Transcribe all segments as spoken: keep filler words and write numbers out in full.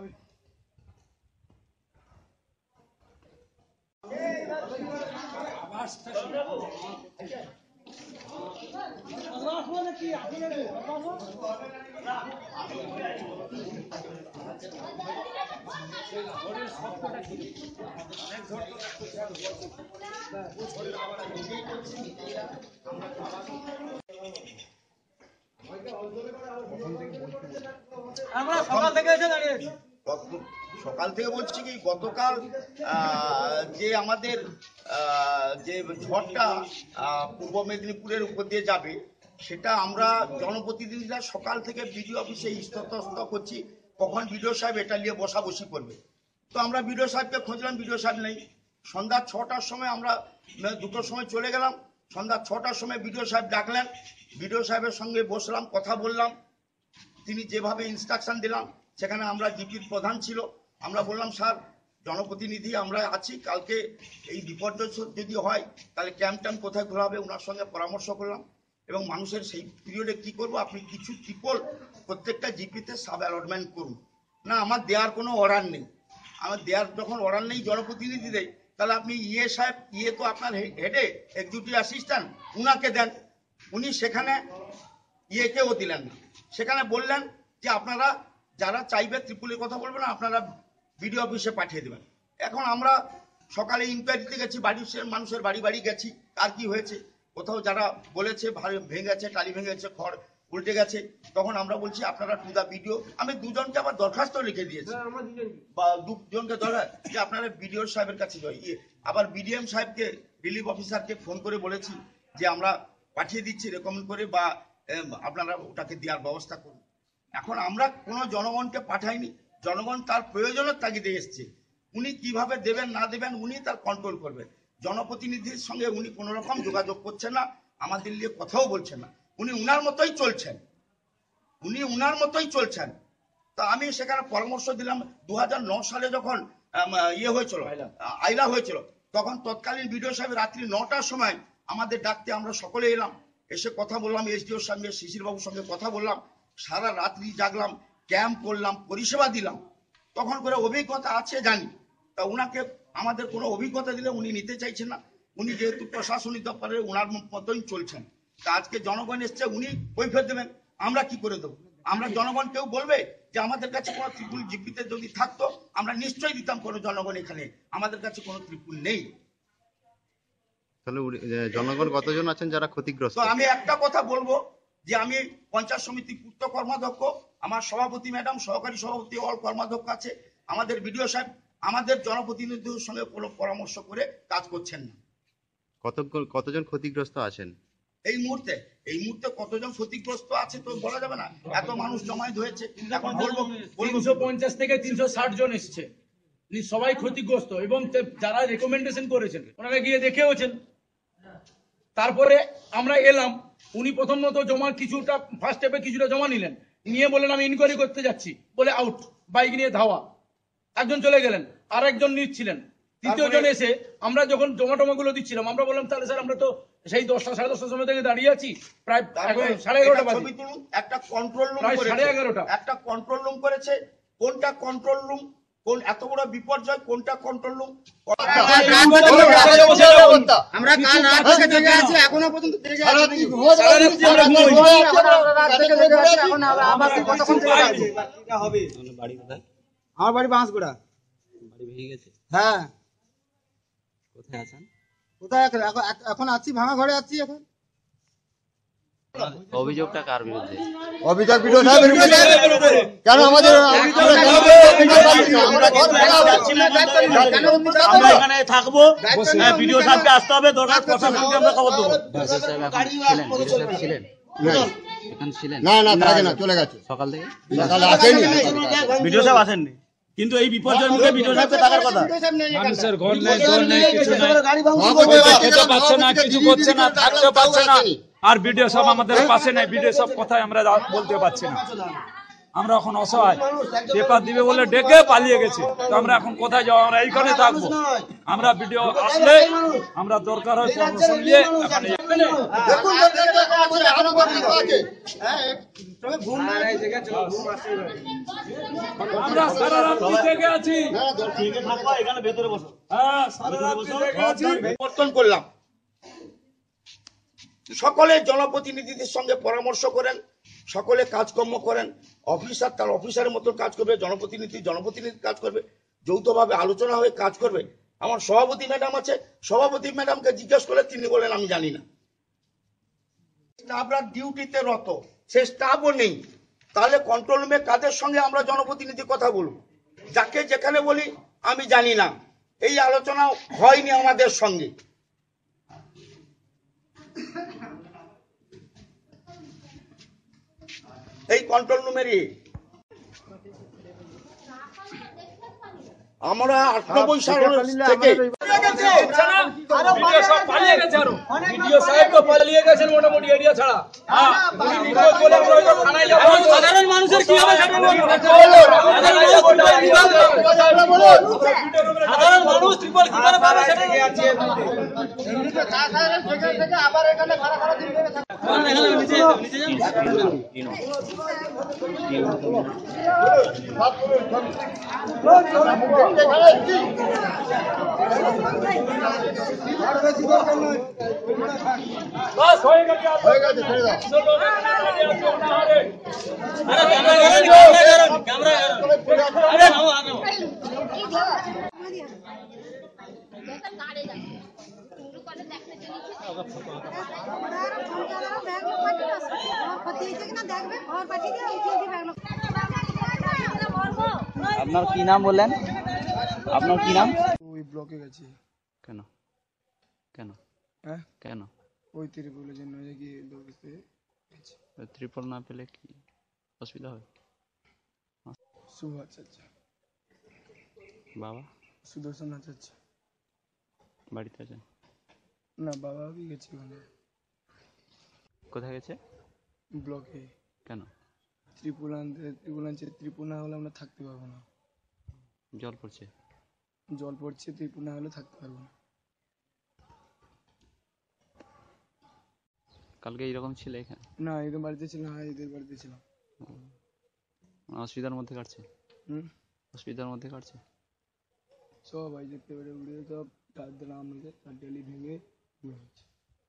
সকাল থেকে বলছি কি গতকাল যে আমাদের যে ঝড়টা পূর্ব মেদিনীপুরের উপর দিয়ে যাবে সেটা আমরা জনপ্রতিনিধিরা সকাল থেকে বিডিও অফিসে ইস্তস্ত করছি কখন বিডিও সাহেব এটা নিয়ে বসাবসি করবে। তো আমরা বিডিও সাহেবকে খুঁজলাম, বিডিও সাহেব নেই। সন্ধ্যা ছটার সময় আমরা দুটোর সময় চলে গেলাম, সন্ধ্যা ছটার সময় বিডিও সাহেব ডাকলেন, বিডিও সাহেবের সঙ্গে বসলাম, কথা বললাম। তিনি যেভাবে ইনস্ট্রাকশন দিলাম সেখানে আমরা জিপির প্রধান ছিল, আমরা বললাম স্যার জনপ্রতিনিধি আমরা আছি, কালকে এই বিপর্যয় যদি হয় তাহলে ক্যাম্প ট্যাম্প কোথায় খোলা হবে ওনার সঙ্গে পরামর্শ করলাম এবং মানুষের সেই পিরিয়ডে কি করব আপনি কিছু ট্রিপল প্রত্যেকটা জিপিতে সাব অ্যালটমেন্ট করুন। না আমার দেওয়ার কোনো অর্ডার নেই, আমার দেওয়ার যখন অর্ডার নেই জনপ্রতিনিধি দেয় তাহলে আপনি ইয়ে সাহেব ইয়ে তো আপনার হেডে এক্সিকিউটিভ অ্যাসিস্ট্যান্ট উনাকে দেন, উনি সেখানে ইয়েকেও দিলেন না, সেখানে বললেন যে আপনারা যারা চাইবে ত্রিপুলের কথা বলবেন আপনারা বিডিও অফিসে পাঠিয়ে দেবেন। এখন আমরা সকালে ইনকোয়ারিতে গেছি, বাড়ির মানুষের বাড়ি বাড়ি গেছি, কার কি হয়েছে, কোথাও যারা বলেছে ভেঙে গেছে, টালি ভেঙে গেছে, খড় উল্টে গেছে, তখন আমরা বলছি আপনারা টু দা বিডিও, আমি দুজনকে আবার দরখাস্ত লিখে দিয়েছি বা দুজনকে দরকার যে আপনারা বিডিও সাহেবের কাছে ইয়ে আবার বিডিএম সাহেবকে রিলিফ অফিসারকে ফোন করে বলেছি যে আমরা পাঠিয়ে দিচ্ছি রেকমেন্ড করে বা আপনারা ওটাকে দেওয়ার ব্যবস্থা করুন। এখন আমরা কোনো জনগণকে পাঠাইনি, জনগণ তার প্রয়োজনের তাগিদে এসছে, উনি কিভাবে দেবেন না দেবেন উনি তার কন্ট্রোল করবেন। জনপ্রতিনিধির সঙ্গে উনি কোনো রকম যোগাযোগ করছেন না, আমাদের নিয়ে কথাও বলছেন না, উনি উনার মতোই চলছেন, উনি উনার মতোই চলছেন। তা আমি সেখানে পরামর্শ দিলাম দু হাজার নয় সালে যখন ইয়ে হয়েছিল আইলা হয়েছিল তখন তৎকালীন বিডিও সাহেব রাত্রি নটার সময় আমাদের ডাকতে আমরা সকলে এলাম, এসে কথা বললাম, এসডিওর সঙ্গে শিশির বাবুর সঙ্গে কথা বললাম, সারা রাত্রি জাগলাম, ক্যাম্প করলাম, পরিষেবা দিলাম। তখন করে অভিজ্ঞতা আছে জানি, তা উনাকে আমাদের কোনো অভিজ্ঞতা দিলে উনি নিতে চাইছেন না, উনি যেহেতু প্রশাসনিক দপ্তরে উনার মতোই চলছেন। তা আজকে জনগণ এসছে, উনি কৈফিয়ত দেবেন, আমরা কি করে দেবো? আমরা জনগণ কেউ বলবে যে আমাদের কাছে কোনো ত্রিপুল জিপিতে যদি থাকতো আমরা নিশ্চয়ই দিতাম, কোনো জনগণ এখানে আমাদের কাছে কোনো ত্রিপুল নেই। তাহলে জনগণ কতজন আছেন যারা ক্ষতিগ্রস্ত? তো আমি একটা কথা বলবো যে আমি পঞ্চায়েত সমিতি পূর্ত কর্মাধ্যক্ষ, আমার সভাপতি ম্যাডাম, সহকারী সভাপতি অল কর্মাধ্যক্ষ আছে, আমাদের বিডিও সাহেব আমাদের জনপ্রতিনিধিদের সঙ্গে কোনো পরামর্শ করে কাজ করছেন না। কত কতজন ক্ষতিগ্রস্ত আছেন এই মুহূর্তে? এই মুহূর্তে কতজন ক্ষতিগ্রস্ত আছে তো বলা যাবে না, এত মানুষ জমায়েত হয়েছে। এখন বলবো তিনশো পঞ্চাশ থেকে তিনশো ষাট জন এসছে, সবাই ক্ষতিগ্রস্ত এবং যারা রেকমেন্ডেশন করেছেন ওনারা গিয়ে দেখেওছেন। তারপরে আমরা এলাম, উনি প্রথমত জমা কিছুটা ফার্স্ট স্টেপে কিছুটা জমা নিলেন, নিয়ে বললেন আমি ইনকোয়ারি করতে যাচ্ছি, বলে আউট, বাইক নিয়ে ধাওয়া, একজন চলে গেলেন, আর একজন নিচ্ছিলেন, তৃতীয় জন এসে আমরা যখন জমা টমা গুলো দিচ্ছিলাম আমরা বললাম তাহলে স্যার আমরা তো সেই দশটা সাড়ে দশটার সময় থেকে দাঁড়িয়ে আছি, প্রায় সাড়ে এগারোটা বাজে, একটা কন্ট্রোল রুম সাড়ে এগারোটা একটা কন্ট্রোল রুম করেছে, কোনটা কন্ট্রোল রুম, কোন এত বড় বিপর্যয় কোনটা কন্ট্রোল রুম? আমরা কাল রাত থেকে জেগে আছি, এখনো পর্যন্ত জেগে আছি, এখন আবার কতক্ষণ জেগে আছি? বাড়ি কোথায়? আমার বাড়ি বাঁশগুড়া। বাড়ি ভেঙে গেছে? হ্যাঁ। কোথায় আছেন? কোথায় এখন আছি? ভাঙা ঘরে আছি এখন। অভিযোগটা কার বিরুদ্ধে? অভিযোগ বিডিও সাহেবের বিরুদ্ধে। কেন আমাদের আমরা এখানে থাকবো, বিডিও সাহেবকে আসতে হবে, দরকার প্রশাসনকে আমরা খবর দেবো। না না থাকে না, চলে গেছে সকাল থেকে। সকালে আসেনি, বিডিও সাহেব আসেননি, কিন্তু এই বিপর্যয়ের মুখে বিডিও সাহেবকে থাকার কথা। মানুষের ঘর নেই, ঘর নেই, কিছু নেই, খেতে পাচ্ছে না, কিছু করছে না, থাকতে পারছে না, আর বিডিও সাহেব আমাদের পাশে নেই। বিডিও সাহেব কথায় আমরা বলতে পারছি না, আমরা এখন অসহায়, পেপার দিবে বলে ডেকে পালিয়ে গেছে। তো আমরা এখন কোথায় যাবো? আমরা এইখানে থাকবো। আমরা ভিডিও আসলে আমরা দরকার হয় পরামর্শ নিয়ে আমরা সারা রাত্রি জেগে আছি। জেগে থাকো, এখানে ভেতরে বসো। হ্যাঁ, সারা রাত্রি জেগে আছি। পরিবর্তন করলাম। সকলে জনপ্রতিনিধিদের সঙ্গে পরামর্শ করেন, সকলে কাজকর্ম করেন, অফিসার তার অফিসারের মতো কাজ করবে, জনপ্রতিনিধি জনপ্রতিনিধি কাজ করবে, যৌথভাবে আলোচনা হয়ে কাজ করবে। আমার সভাপতি ম্যাডাম আছে, সভাপতি ম্যাডামকে জিজ্ঞেস করে তিনি বলেন আমি জানি না। স্টাফরা ডিউটিতে রত, সে স্টাফও নেই, তাহলে কন্ট্রোল রুমে কাদের সঙ্গে আমরা জনপ্রতিনিধি কথা বলবো? যাকে যেখানে বলি আমি জানি না, এই আলোচনা হয়নি আমাদের সঙ্গে। এই কন্ট্রোল রুমেরই আমরা আটানব্বই সাল থেকে ভিডিও সব পালিয়ে গেছে, আরো ভিডিও সাহেব তো পালিয়ে গেছেন মোটামুটি এরিয়া ছাড়া। হ্যাঁ, উনি বিপদ বলে আমরা হয়তো থানায় যাবো। সাধারণ মানুষের কি হবে সেটা বলুন। সাধারণ মানুষ ত্রিপল কি করে পাবে সেটা আবার এখানে খারাপ খারাপ দিন ধরে থাকে। বাস হয়ে গেছে, হয়ে গেছে, ছেড়ে দাও। আপনার কি নাম বললেন? আপনার কি নাম? ওই ব্লকে গেছি। কেন কেন হ্যাঁ, কেন? ওই ত্রিপুলের জন্য কি দৌড়তে গেছি। ত্রিপল না পেলে কি অসুবিধা হবে? শুভ আচার্য, বাবা সুদর্শন আচার্য। বাড়িতে আছেন? না, বাবা भी গেছি ওখানে কোথায় গেছে? ব্লকে। কেন? ত্রিপুলান ত্রিপুলান ত্রিপুরা হলে আমরা থাকতে পারবো না। জল পড়ছে? জল পড়ছে, ত্রিপুরা হলে থাকতে পারবো না। কালকে এইরকম ছিল এখানে? না, এদের বাড়িতে ছিলাম। হ্যাঁ, এদের বাড়িতে ছিলাম। অসুবিধার মধ্যে কাটছে? হুম, অসুবিধার মধ্যে কাটছে? সব ভাই দেখতে পেরে উড়ে সব তার ড্রাম তার ডেলি ভেঙে উড়ে যাচ্ছে।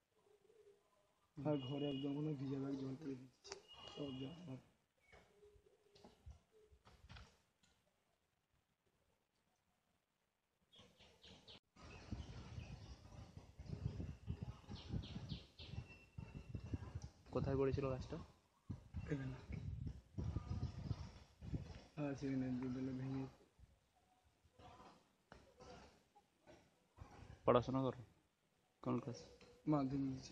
আর ঘরে একদম কোনো ভিজা ব্যাগ জল করে দিচ্ছে সব জামা। কোথায় পড়েছিল গাছটা? এখানে আর সেখানে দুবেলা ভেঙে। পড়াশোনা করো? কোন ক্লাস? মাধ্যমিক দিচ্ছে।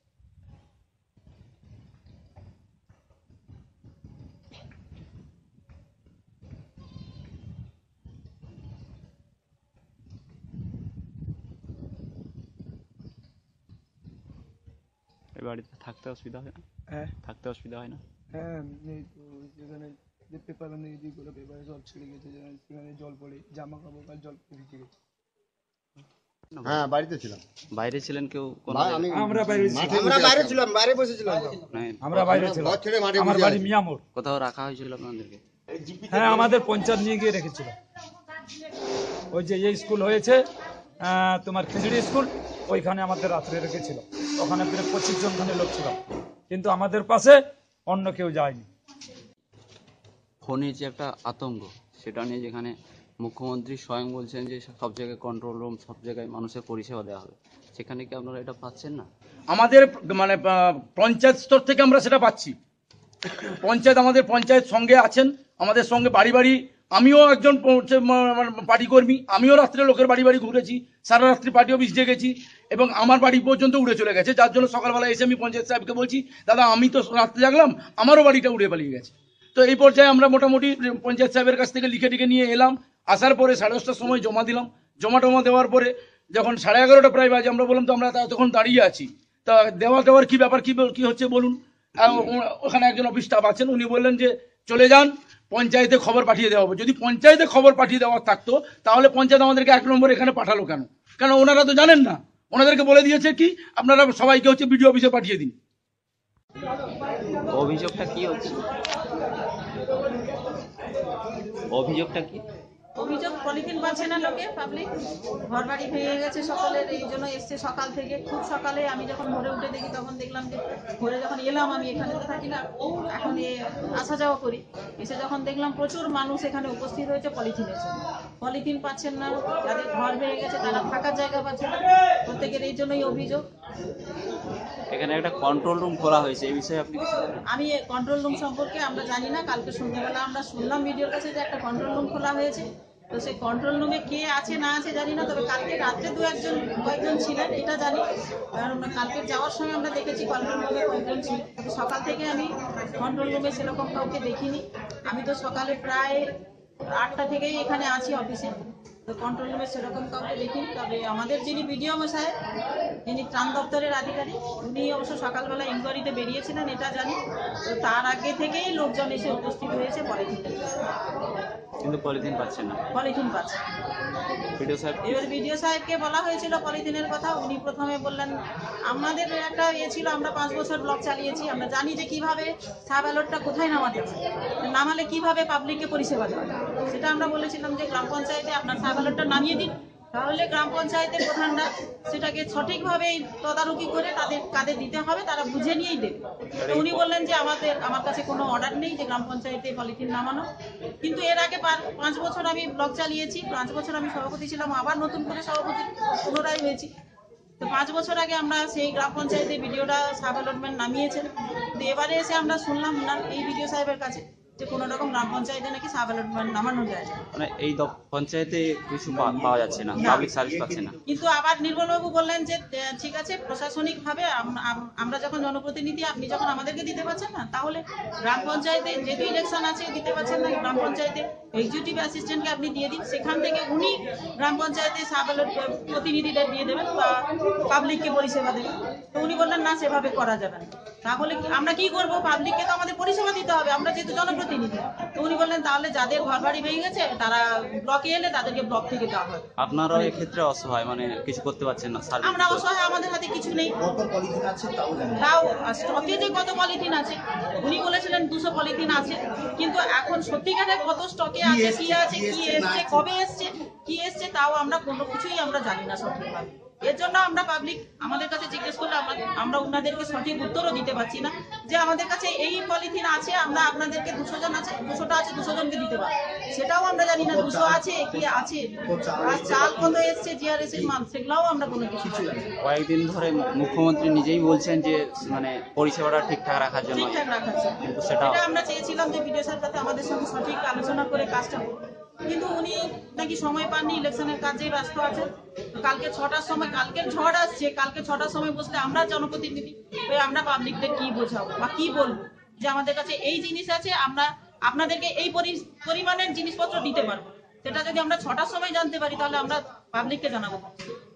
এই বাড়িতে থাকতে অসুবিধা হয় না? হ্যাঁ থাকতে অসুবিধা হয় না? হ্যাঁ, এই তো যেখানে যে পেপার বানিয়ে দিই করে পেপারে সব ছিঁড়ে গেছে, সেখানে জল পড়ে জামা কাপড় আর জল ভিজে গেছে। হ্যাঁ, বাড়িতে ছিলাম। বাইরে ছিলেন কেউ? কোন ভাই, আমি আমরা বাইরে মাঠে ছিলাম। আমরা বাইরে ছিলাম, বাইরে বসেছিলাম। আমরা বাইরে ছিলাম। ঘর ছেড়ে মাঠে আমার বসে বাড়ি আছি। মিয়ামোড়। কোথাও রাখা হয়েছিল আপনাদেরকে? হ্যাঁ, আমাদের পঞ্চায়েত নিয়ে গিয়ে রেখেছিল। ওই যে এই স্কুল হয়েছে আহ, তোমার খিচড়ি স্কুল, ওইখানে আমাদের রাত্রে রেখেছিল। ওখানে প্রায় পঁচিশ জন খানে লোক ছিল, কিন্তু আমাদের পাশে অন্য কেউ যায়নি। ফোনের যে একটা আতঙ্ক, সেটা নিয়ে যেখানে মুখ্যমন্ত্রী স্বয়ং বলছেন যে সব জায়গায় কন্ট্রোল রুম, সব জায়গায় মানুষের পরিষেবা দেওয়া হবে, সেখানে কি আপনারা এটা পাচ্ছেন না? আমাদের মানে আহ, পঞ্চায়েত স্তর থেকে আমরা সেটা পাচ্ছি। পঞ্চায়েত, আমাদের পঞ্চায়েত সঙ্গে আছেন, আমাদের সঙ্গে বাড়ি বাড়ি। আমিও একজন পার্টি কর্মী, আমিও রাত্রে লোকের বাড়ি বাড়ি ঘুরেছি, সারা রাত্রি পার্টি অফিস গেছি, এবং আমার বাড়ি পর্যন্ত উড়ে চলে গেছে। যার জন্য সকালবেলা এসে আমি পঞ্চায়েত সাহেবকে বলছি, দাদা আমি তো রাত্রে জাগলাম, আমারও বাড়িটা উড়ে পালিয়ে গেছে। তো এই পর্যায়ে আমরা মোটামুটি পঞ্চায়েত সাহেবের কাছ থেকে লিখে টিখে নিয়ে এলাম। আসার পরে সাড়ে দশটার সময় জমা দিলাম। জমা টমা দেওয়ার পরে যখন সাড়ে এগারোটা প্রায় বাজে, আমরা বললাম তো আমরা তখন দাঁড়িয়ে আছি, তা দেওয়া দেওয়ার কি ব্যাপার, কি কি হচ্ছে বলুন। ওখানে একজন অফিস স্টাফ আছেন, উনি বললেন যে চলে যান, পঞ্চায়েতে খবর পাঠিয়ে দেওয়া হবে। যদি পঞ্চায়েতে খবর পাঠিয়ে দেওয়ার থাকতো তাহলে পঞ্চায়েত আমাদেরকে এক নম্বর এখানে পাঠালো কেন? কেন ওনারা তো জানেন না। ওনাদেরকে বলে দিয়েছে কি আপনারা সবাইকে হচ্ছে বিডিও অফিসে পাঠিয়ে দিন। অভিযোগটা কি হচ্ছে? অভিযোগটা কি? অভিযোগ পলিথিন পাচ্ছে না লোকে, পাবলিক ঘর বাড়ি ভেঙে গেছে সকলের, এই জন্য এসছে সকাল থেকে। খুব সকালে আমি যখন ভোরে উঠে দেখি তখন দেখলাম যে ভোরে যখন এলাম, আমি এখানে তো থাকি না, এখন এ আসা যাওয়া করি, এসে যখন দেখলাম প্রচুর মানুষ এখানে উপস্থিত হয়েছে পলিথিনের জন্য। পলিথিন পাচ্ছেন না, যাদের ঘর ভেঙে গেছে তারা থাকার জায়গা পাচ্ছে না, প্রত্যেকের এই জন্যই অভিযোগ। এখানে একটা কন্ট্রোল রুম খোলা হয়েছে, এই বিষয়ে আপনি কিছু জানেন? আমি কন্ট্রোল রুম সম্পর্কে আমরা জানি না, কালকে সন্ধ্যাবেলা আমরা শুনলাম ভিডিওর কাছে যে একটা কন্ট্রোল রুম খোলা হয়েছে। তো সেই কন্ট্রোল রুমে কে আছে না আছে জানি না, তবে কালকে রাত্রে দু একজন কয়েকজন ছিলেন এটা জানি, কারণ কালকে যাওয়ার সময় আমরা দেখেছি কন্ট্রোল রুমে কয়েকজন ছিল। তবে সকাল থেকে আমি কন্ট্রোল রুমে সেরকম কাউকে দেখিনি। আমি তো সকালে প্রায় আটটা থেকেই এখানে আছি অফিসে, তো কন্ট্রোল রুমে সেরকম কাউকে দেখিনি। তবে আমাদের যিনি বিডিও মশাই, যিনি ত্রাণ দপ্তরের আধিকারিক, উনি অবশ্য সকালবেলা ইনকোয়ারিতে বেরিয়েছিলেন এটা জানি। তো তার আগে থেকেই লোকজন এসে উপস্থিত হয়েছে পলিথিন, কিন্তু পলিথিন পাচ্ছেন না। পলিথিন পাচ্ছে। ভিডিও সাহেব এবার বিডিও সাহেবকে বলা হয়েছিল পলিথিনের কথা, উনি প্রথমে বললেন আমাদের একটা ইয়ে ছিল, আমরা পাঁচ বছর ব্লক চালিয়েছি, আমরা জানি যে কিভাবে সাব অ্যালার্টটা কোথায় নামাতে হবে, নামালে কিভাবে পাবলিককে পরিষেবা দেওয়া যায়। সেটা আমরা বলেছিলাম যে গ্রাম পঞ্চায়েতে আপনার সাব অ্যালার্টটা নামিয়ে দিন, তাহলে গ্রাম পঞ্চায়েতের প্রধানরা সেটাকে সঠিকভাবে তদারকি করে তাদের কাদের দিতে হবে তারা বুঝে নিয়েই দেবে। তো উনি বললেন যে আমাদের আমার কাছে কোনো অর্ডার নেই যে গ্রাম পঞ্চায়েতে পলিথিন নামানো, কিন্তু এর আগে পাঁচ বছর আমি ব্লক চালিয়েছি, পাঁচ বছর আমি সভাপতি ছিলাম, আবার নতুন করে সভাপতি পুনরায় হয়েছি। তো পাঁচ বছর আগে আমরা সেই গ্রাম পঞ্চায়েতে ভিডিওটা সাব অ্যালটমেন্ট নামিয়েছেন, তো এবারে এসে আমরা শুনলাম না এই ভিডিও সাহেবের কাছে যে কোনো রকম গ্রাম পঞ্চায়েতে নাকি সাব অ্যালটমেন্ট নামানো যায় না, মানে এই দ- পঞ্চায়েতে কিছু পা- পাওয়া যাচ্ছে না, পাবলিক সার্ভিস পাচ্ছে না। কিন্তু আবার নির্মলবাবু বললেন যে আহ, ঠিক আছে প্রশাসনিকভাবে আম- আম- আমরা যখন জনপ্রতিনিধি আপনি যখন আমাদেরকে দিতে পারছেন না, তাহলে গ্রাম পঞ্চায়েতে যেহেতু ইলেকশন আছে দিতে পারছেন না, গ্রাম পঞ্চায়েতে এক্সিকিউটিভ অ্যাসিস্ট্যান্টকে আপনি দিয়ে দিন, সেখান থেকে উনি গ্রাম পঞ্চায়েতে সাব অ্যালার্ট প্রতিনিধিদের দিয়ে দেবেন বা পাবলিককে পরিষেবা দেবেন। তো উনি বললেন না সেভাবে করা যাবে না, তাহলে কি- আমরা কি করবো, পাবলিককে তো আমাদের পরিষেবা দিতে হবে, আমরা যেহেতু জনপ্রতিনিধি। তো উনি বললেন তাহলে যাদের ঘর বাড়ি ভেঙে গেছে তারা ব্লকে এলে তাদেরকে ব্লক থেকে দেওয়া হবে। আপনারাও এক্ষেত্রে অসহায়, মানে কিছু করতে পারছেন না, সার্ভিস আমরা অসহায়, আমাদের হাতে কিছু নেই। কত পলিথিন আছে তাও জানি না। তাও স্টকে যে কত পলিথিন আছে উনি বলেছিলেন দুশো পলিথিন আছে, কিন্তু এখন সত্যিকারে কত স্টকে আছে, কি আছে, কি এসছে, কবে এসছে, কি এসছে তাও আমরা কোনো কিছুই আমরা জানি না সঠিকভাবে। এর জন্য আমরা পাবলিক আমাদের কাছে জিজ্ঞেস করলে আমরা আমরা ওনাদেরকে সঠিক উত্তরও দিতে পারছি না যে আমাদের কাছে এই পলিথিন আছে, আমরা আপনাদেরকে দুশো জন আছে, দুশোটা আছে, দুশো জনকে দিতে পারবো, সেটাও আমরা জানি না দুশো আছে কি আছে, আর চাল কত এসছে, জিআরএস এর মাল, সেগুলাও আমরা কোনো কিছু জানি না। কয়েকদিন ধরে মুখ্যমন্ত্রী নিজেই বলছেন যে মানে পরিষেবাটা ঠিকঠাক রাখার জন্য, ঠিকঠাক রাখার জন্য। কিন্তু সেটা এটা আমরা চেয়েছিলাম যে বিডিও স্যার সাথে আমাদের সঙ্গে সঠিক আলোচনা করে কাজটা করব, কিন্তু উনি নাকি সময় পাননি, ইলেকশনের কাজে ব্যস্ত আছেন। তো কালকে ছটার সময়, কালকের ঝড় আসছে, কালকে ছটার সময় বসলে আমরা জনপ্রতিনিধি হয়ে আমরা পাবলিকদের কি বোঝাবো বা কি বলবো যে আমাদের কাছে এই জিনিস আছে, আমরা আপনাদেরকে এই পরি- পরিমাণের জিনিসপত্র দিতে পারবো, সেটা যদি আমরা ছটার সময় জানতে পারি তাহলে আমরা পাবলিককে জানাবো।